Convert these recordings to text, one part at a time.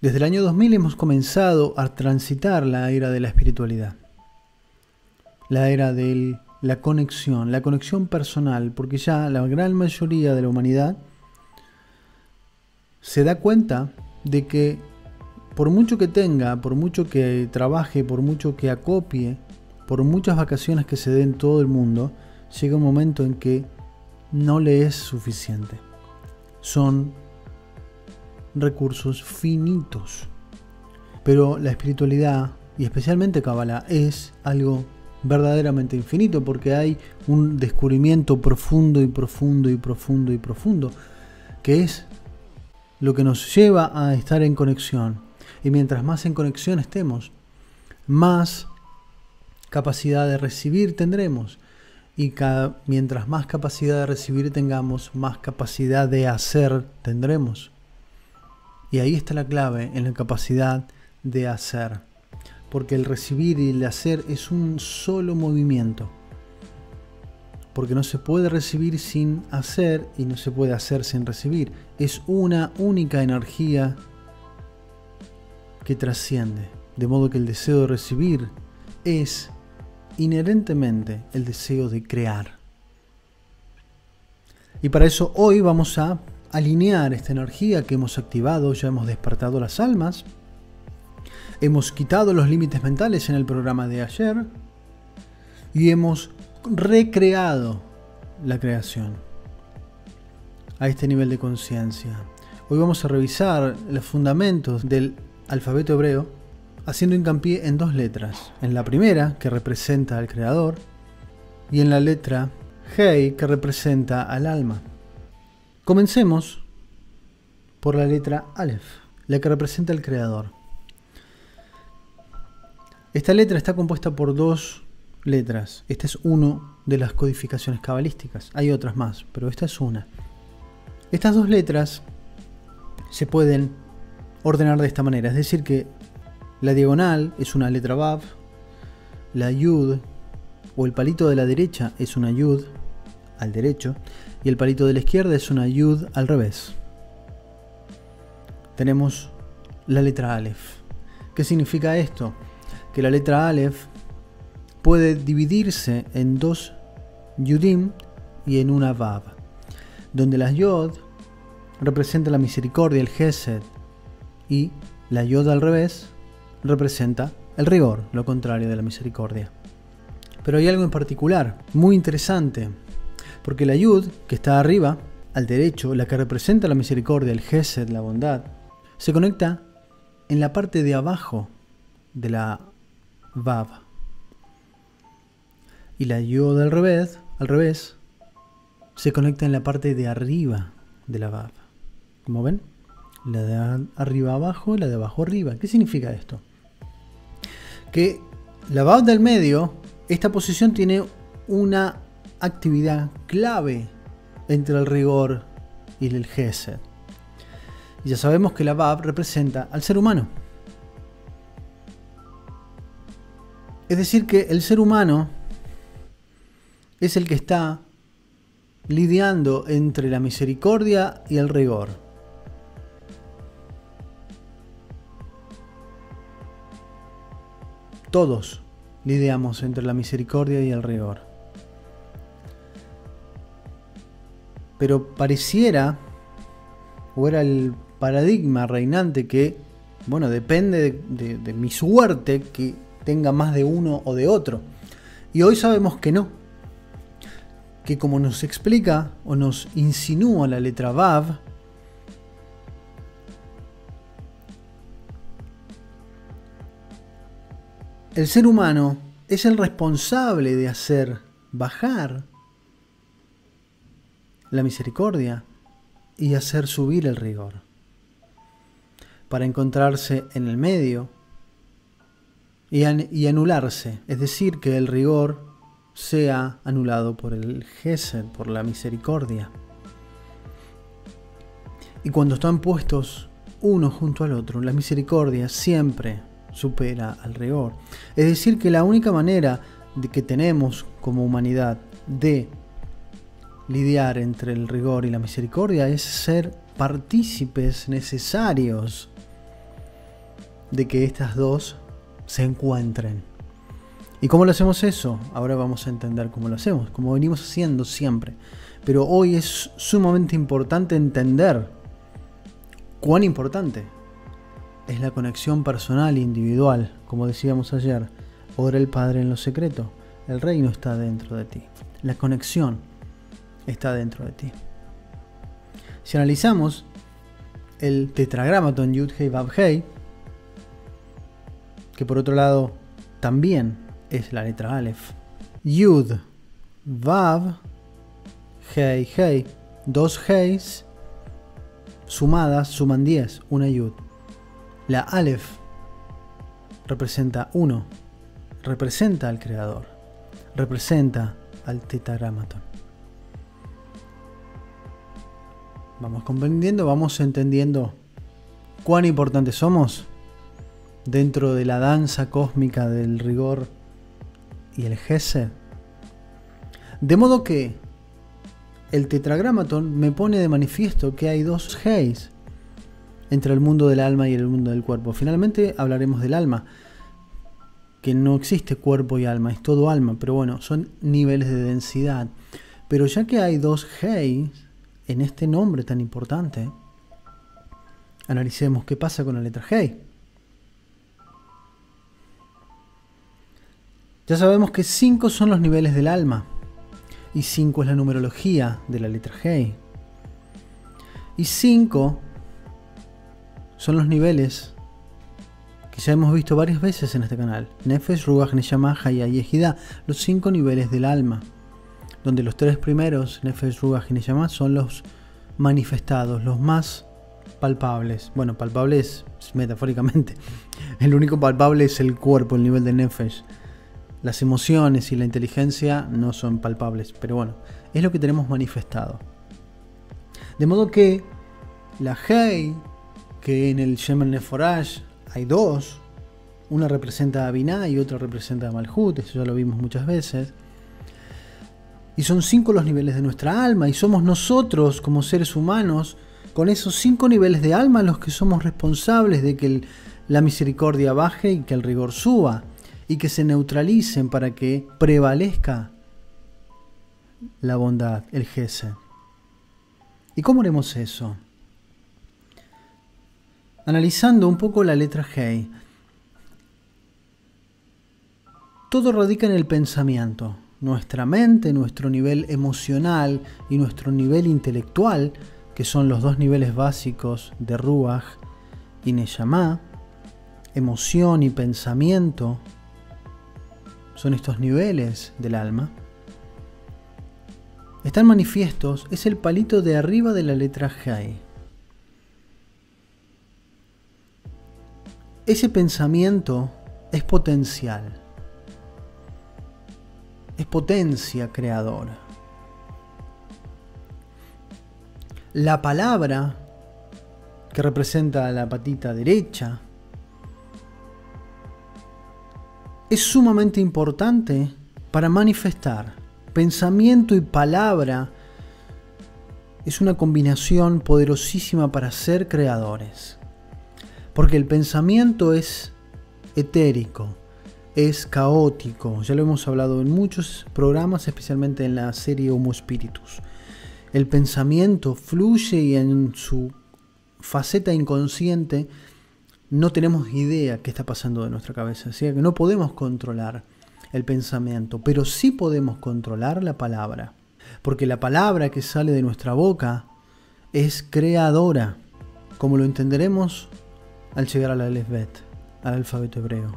Desde el año 2000 hemos comenzado a transitar la era de la espiritualidad, la era de la conexión personal, porque ya la gran mayoría de la humanidad se da cuenta de que por mucho que tenga, por mucho que trabaje, por mucho que acopie, por muchas vacaciones que se den en todo el mundo, llega un momento en que no le es suficiente. Son recursos finitos. Pero la espiritualidad, y especialmente Kabbalah, es algo verdaderamente infinito, porque hay un descubrimiento profundo y profundo y profundo y profundo, que es lo que nos lleva a estar en conexión. Y mientras más en conexión estemos, más capacidad de recibir tendremos. Y mientras más capacidad de recibir tengamos, más capacidad de hacer tendremos. Y ahí está la clave, en la capacidad de hacer. Porque el recibir y el hacer es un solo movimiento. Porque no se puede recibir sin hacer y no se puede hacer sin recibir. Es una única energía que trasciende. De modo que el deseo de recibir es inherentemente el deseo de crear. Y para eso hoy vamos a alinear esta energía que hemos activado, ya hemos despertado las almas, hemos quitado los límites mentales en el programa de ayer y hemos recreado la creación a este nivel de conciencia. Hoy vamos a revisar los fundamentos del alfabeto hebreo, haciendo hincapié en dos letras. En la primera, que representa al creador, y en la letra Hei, que representa al alma. Comencemos por la letra Aleph, la que representa al creador. Esta letra está compuesta por dos letras. Esta es una de las codificaciones cabalísticas. Hay otras más, pero esta es una. Estas dos letras se pueden ordenar de esta manera. Es decir que la diagonal es una letra Vav, la Yud o el palito de la derecha es una Yud al derecho y el palito de la izquierda es una Yud al revés. Tenemos la letra Aleph. ¿Qué significa esto? Que la letra Aleph puede dividirse en dos Yudim y en una Vav, donde la Yod representa la misericordia, el Gesed, y la Yod al revés representa el rigor, lo contrario de la misericordia. Pero hay algo en particular, muy interesante, porque la Yud, que está arriba, al derecho, la que representa la misericordia, el Gesed, la bondad, se conecta en la parte de abajo de la Vav. Y la Yod al revés, se conecta en la parte de arriba de la Vav. ¿Cómo ven? La de arriba abajo y la de abajo arriba. ¿Qué significa esto? Que la Vav del medio, esta posición tiene una actividad clave entre el rigor y el Gesed. Y ya sabemos que la Vav representa al ser humano. Es decir que el ser humano es el que está lidiando entre la misericordia y el rigor. Todos lidiamos entre la misericordia y el rigor. Pero pareciera, o era el paradigma reinante que, bueno, depende de mi suerte que tenga más de uno o de otro. Y hoy sabemos que no. Que como nos explica o nos insinúa la letra Vav, el ser humano es el responsable de hacer bajar la misericordia y hacer subir el rigor, para encontrarse en el medio y anularse, es decir, que el rigor sea anulado por el Gesed, por la misericordia. Y cuando están puestos uno junto al otro, la misericordia siempre supera al rigor. Es decir, que la única manera de que tenemos como humanidad de lidiar entre el rigor y la misericordia es ser partícipes necesarios de que estas dos se encuentren. ¿Y cómo lo hacemos eso? Ahora vamos a entender cómo lo hacemos, como venimos haciendo siempre. Pero hoy es sumamente importante entender cuán importante es la conexión personal e individual. Como decíamos ayer, ora el Padre en lo secreto. El reino está dentro de ti. La conexión está dentro de ti. Si analizamos el tetragramaton Yud-Hei Vav-Hei, que por otro lado también es la letra Aleph. Yud, Vav, Hei, Hei. Dos Heis sumadas suman 10, una Yud. La Aleph representa 1, representa al Creador, representa al tetragramaton. Vamos comprendiendo, vamos entendiendo cuán importantes somos dentro de la danza cósmica del rigor y el Gesed. De modo que el tetragramaton me pone de manifiesto que hay dos Heis entre el mundo del alma y el mundo del cuerpo. Finalmente hablaremos del alma, que no existe cuerpo y alma, es todo alma, pero bueno, son niveles de densidad. Pero ya que hay dos Heis en este nombre tan importante, analicemos qué pasa con la letra Hei. Ya sabemos que 5 son los niveles del alma y 5 es la numerología de la letra Hei. Y 5 son los niveles que ya hemos visto varias veces en este canal. Nefesh, Ruach, Neshama, Haya y Ejidá, los 5 niveles del alma, donde los 3 primeros, Nefesh, Ruach y Neshama, son los manifestados, los más palpables. Bueno, palpables metafóricamente. El único palpable es el cuerpo, el nivel de Nefesh. Las emociones y la inteligencia no son palpables, pero bueno, es lo que tenemos manifestado. De modo que la Hei, que en el Shemen Neforash hay dos, una representa a Binah y otra representa a Malhut, eso ya lo vimos muchas veces. Y son 5 los niveles de nuestra alma, y somos nosotros como seres humanos, con esos 5 niveles de alma, los que somos responsables de que la misericordia baje y que el rigor suba, y que se neutralicen para que prevalezca la bondad, el Gesed. ¿Y cómo haremos eso? Analizando un poco la letra Hei. Todo radica en el pensamiento. Nuestra mente, nuestro nivel emocional y nuestro nivel intelectual, que son los dos niveles básicos de Ruach y Neshama, emoción y pensamiento, son estos niveles del alma, están manifiestos, es el palito de arriba de la letra Hei. Ese pensamiento es potencial, es potencia creadora. La palabra que representa la patita derecha es sumamente importante para manifestar. Pensamiento y palabra es una combinación poderosísima para ser creadores. Porque el pensamiento es etérico, es caótico. Ya lo hemos hablado en muchos programas, especialmente en la serie Homo Spiritus. El pensamiento fluye y en su faceta inconsciente no tenemos idea qué está pasando de nuestra cabeza. Así que no podemos controlar el pensamiento, pero sí podemos controlar la palabra. Porque la palabra que sale de nuestra boca es creadora, como lo entenderemos al llegar al Aleph Bet, al alfabeto hebreo.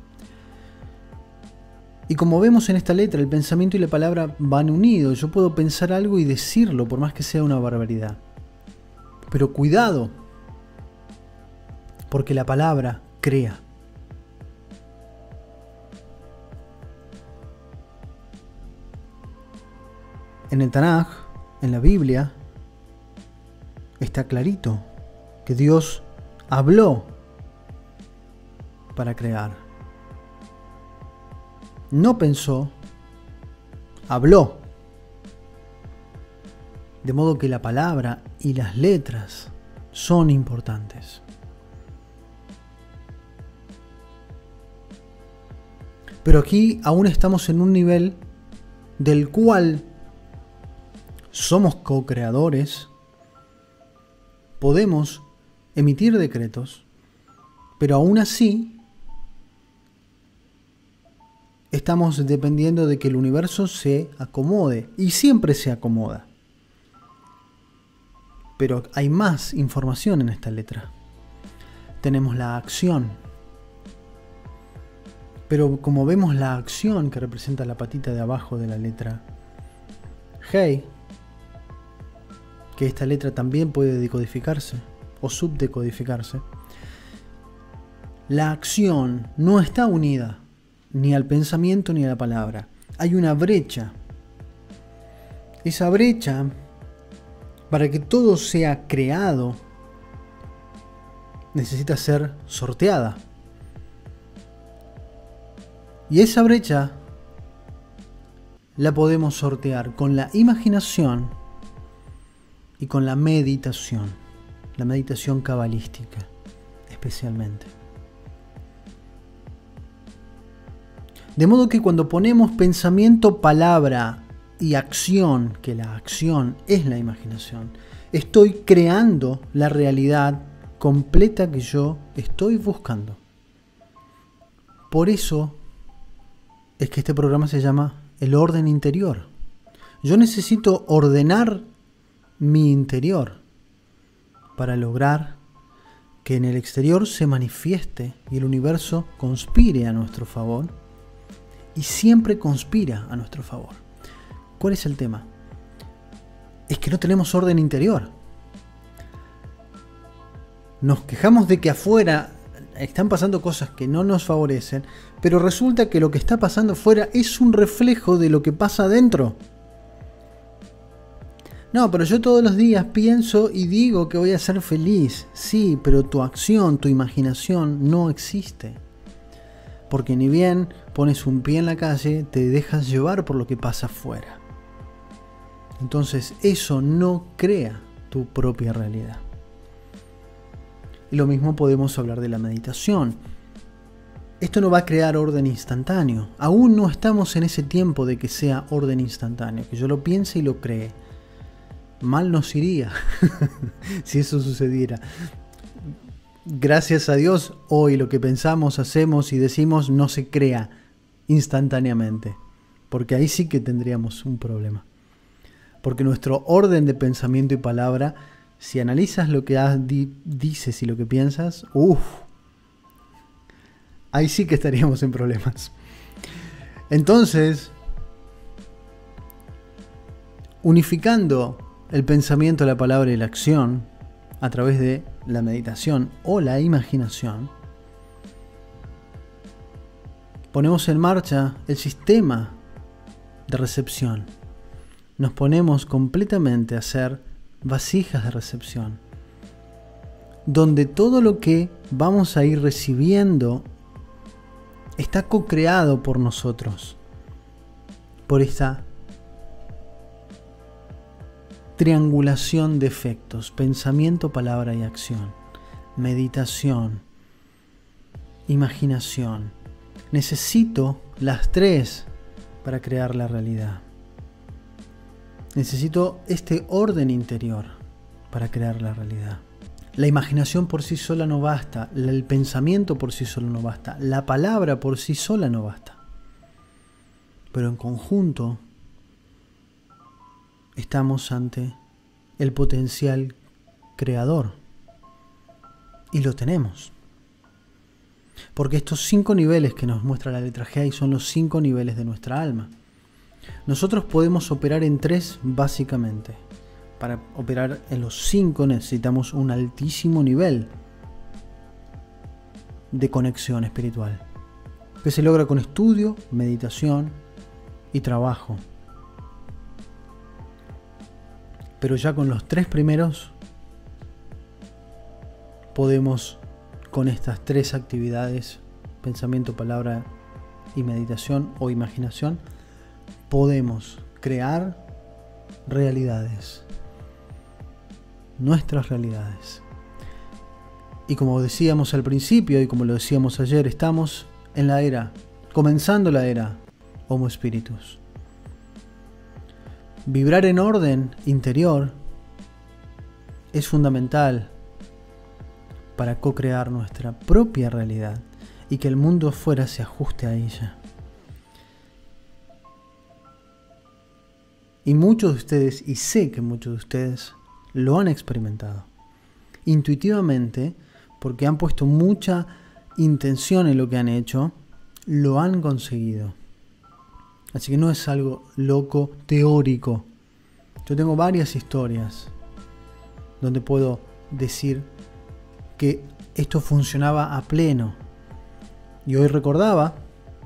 Y como vemos en esta letra, el pensamiento y la palabra van unidos. Yo puedo pensar algo y decirlo, por más que sea una barbaridad. Pero cuidado, porque la palabra crea. En el Tanaj, en la Biblia, está clarito que Dios habló para crear. No pensó, habló. De modo que la palabra y las letras son importantes. Pero aquí aún estamos en un nivel del cual somos co-creadores, podemos emitir decretos, pero aún así estamos dependiendo de que el universo se acomode, y siempre se acomoda. Pero hay más información en esta letra. Tenemos la acción. Pero como vemos la acción que representa la patita de abajo de la letra Hey, que esta letra también puede decodificarse o subdecodificarse, la acción no está unida ni al pensamiento ni a la palabra. Hay una brecha. Esa brecha, para que todo sea creado, necesita ser sorteada. Y esa brecha la podemos sortear con la imaginación y con la meditación cabalística especialmente. De modo que cuando ponemos pensamiento, palabra y acción, que la acción es la imaginación, estoy creando la realidad completa que yo estoy buscando. Por eso es que este programa se llama El Orden Interior. Yo necesito ordenar mi interior para lograr que en el exterior se manifieste y el universo conspire a nuestro favor, y siempre conspira a nuestro favor. ¿Cuál es el tema? Es que no tenemos orden interior. Nos quejamos de que afuera están pasando cosas que no nos favorecen, pero resulta que lo que está pasando afuera es un reflejo de lo que pasa adentro. No, pero yo todos los días pienso y digo que voy a ser feliz. Sí, pero tu acción, tu imaginación no existe. Porque ni bien pones un pie en la calle, te dejas llevar por lo que pasa afuera. Entonces eso no crea tu propia realidad. Y lo mismo podemos hablar de la meditación. Esto no va a crear orden instantáneo. Aún no estamos en ese tiempo de que sea orden instantáneo, que yo lo piense y lo cree. Mal nos iría si eso sucediera. Gracias a Dios, hoy lo que pensamos, hacemos y decimos no se crea instantáneamente. Porque ahí sí que tendríamos un problema. Porque nuestro orden de pensamiento y palabra, si analizas lo que dices y lo que piensas, ahí sí que estaríamos en problemas. Entonces, unificando el pensamiento, la palabra y la acción a través de la meditación o la imaginación, ponemos en marcha el sistema de recepción. Nos ponemos completamente a hacer vasijas de recepción, donde todo lo que vamos a ir recibiendo está co-creado por nosotros, por esta triangulación de efectos: pensamiento, palabra y acción, meditación, imaginación. Necesito las tres para crear la realidad. Necesito este orden interior para crear la realidad. La imaginación por sí sola no basta, el pensamiento por sí solo no basta, la palabra por sí sola no basta. Pero en conjunto estamos ante el potencial creador. Y lo tenemos. Porque estos 5 niveles que nos muestra la letra G son los 5 niveles de nuestra alma. Nosotros podemos operar en 3 básicamente. Para operar en los 5 necesitamos un altísimo nivel de conexión espiritual, que se logra con estudio, meditación y trabajo. Pero ya con los 3 primeros podemos, con estas 3 actividades, pensamiento, palabra y meditación o imaginación, podemos crear realidades, nuestras realidades. Y como decíamos al principio y como lo decíamos ayer, estamos en la era comenzando la era Homo Spiritus. Vibrar en orden interior es fundamental para co-crear nuestra propia realidad y que el mundo afuera se ajuste a ella. Y muchos de ustedes, y sé que muchos de ustedes, lo han experimentado. Intuitivamente, porque han puesto mucha intención en lo que han hecho, lo han conseguido. Así que no es algo loco, teórico. Yo tengo varias historias donde puedo decir que esto funcionaba a pleno. Y hoy recordaba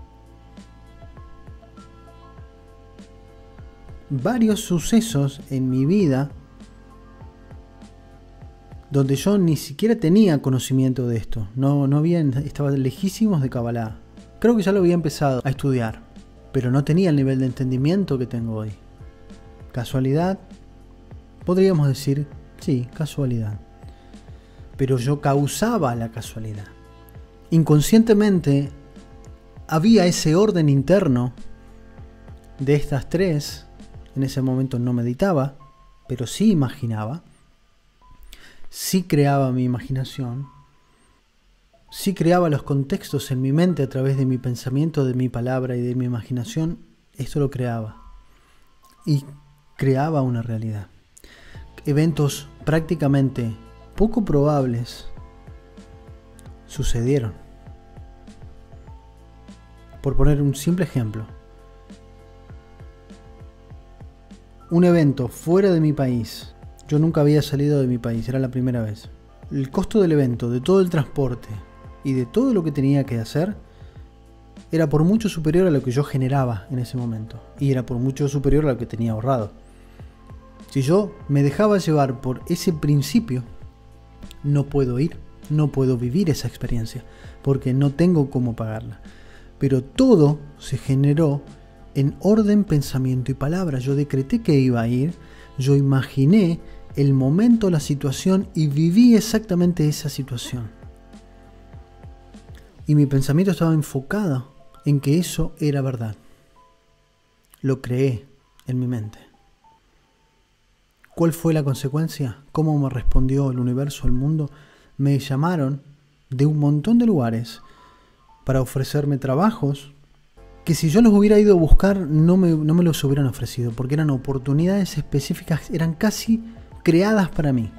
varios sucesos en mi vida donde yo ni siquiera tenía conocimiento de esto. Estaba lejísimos de Kabbalah. Creo que ya lo había empezado a estudiar, pero no tenía el nivel de entendimiento que tengo hoy. ¿Casualidad? Podríamos decir, sí, casualidad. Pero yo causaba la casualidad. Inconscientemente había ese orden interno de estas tres. En ese momento no meditaba, pero sí imaginaba. Sí creaba mi imaginación. Sí creaba los contextos en mi mente a través de mi pensamiento, de mi palabra y de mi imaginación. Esto lo creaba. Y creaba una realidad. Eventos prácticamente poco probables sucedieron. Por poner un simple ejemplo. Un evento fuera de mi país. Yo nunca había salido de mi país, era la primera vez. El costo del evento, de todo el transporte y de todo lo que tenía que hacer, era por mucho superior a lo que yo generaba en ese momento. Y era por mucho superior a lo que tenía ahorrado. Si yo me dejaba llevar por ese principio, no puedo ir, no puedo vivir esa experiencia, porque no tengo cómo pagarla. Pero todo se generó en orden, pensamiento y palabra. Yo decreté que iba a ir, yo imaginé el momento, la situación y viví exactamente esa situación. Y mi pensamiento estaba enfocado en que eso era verdad. Lo creé en mi mente. ¿Cuál fue la consecuencia? ¿Cómo me respondió el universo, el mundo? Me llamaron de un montón de lugares para ofrecerme trabajos que si yo los hubiera ido a buscar no me los hubieran ofrecido, porque eran oportunidades específicas, eran casi creadas para mí.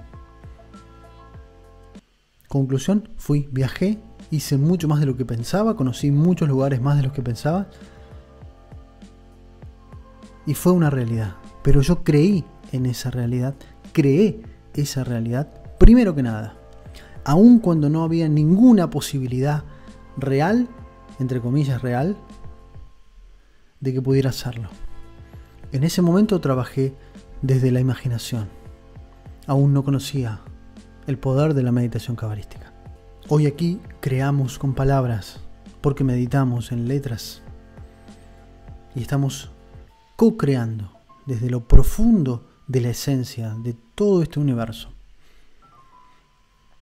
Conclusión, viajé, hice mucho más de lo que pensaba, conocí muchos lugares más de los que pensaba y fue una realidad. Pero yo creí en esa realidad, creé esa realidad primero que nada, aun cuando no había ninguna posibilidad real, entre comillas real, de que pudiera hacerlo. En ese momento trabajé desde la imaginación. Aún no conocía el poder de la meditación cabalística. Hoy aquí creamos con palabras porque meditamos en letras y estamos co-creando desde lo profundo de la esencia de todo este universo.